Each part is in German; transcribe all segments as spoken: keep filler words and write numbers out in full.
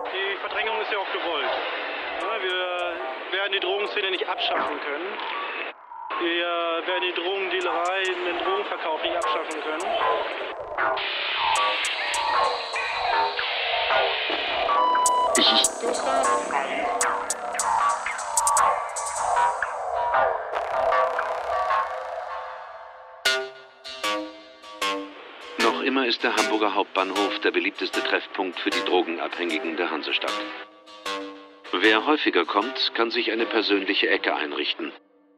Die Verdrängung ist ja auch gewollt. Ja, wir werden die Drogenszene nicht abschaffen können. Wir werden die Drogendealerei, den Drogenverkauf nicht abschaffen können. Es ist Noch immer ist der Hamburger Hauptbahnhof der beliebteste Treffpunkt für die Drogenabhängigen der Hansestadt. Wer häufiger kommt, kann sich eine persönliche Ecke einrichten.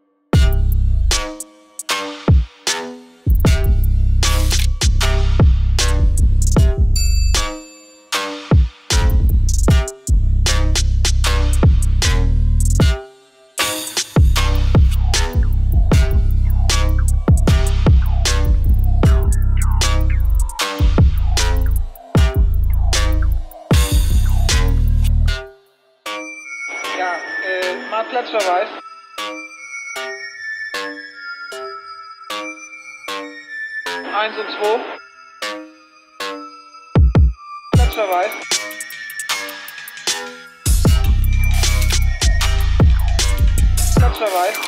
Ja, äh, mal Platzverweis. Eins und zwei. Platzverweis. Platzverweis.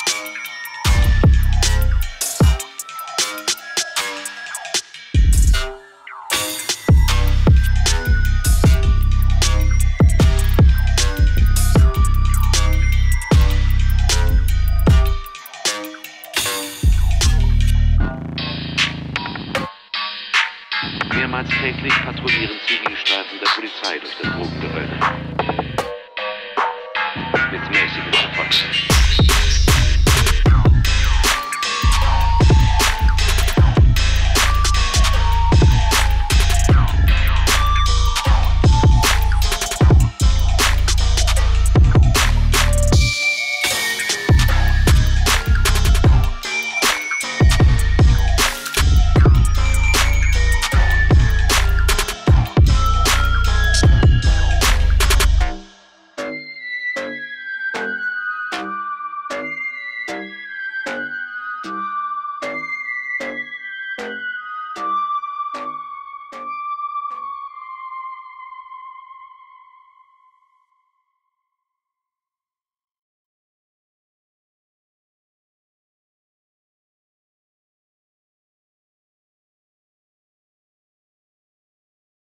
Mehrmals täglich patrouillieren Zivilstreifen der Polizei durch das Drogengeröll. Mit mäßigem Erfolg.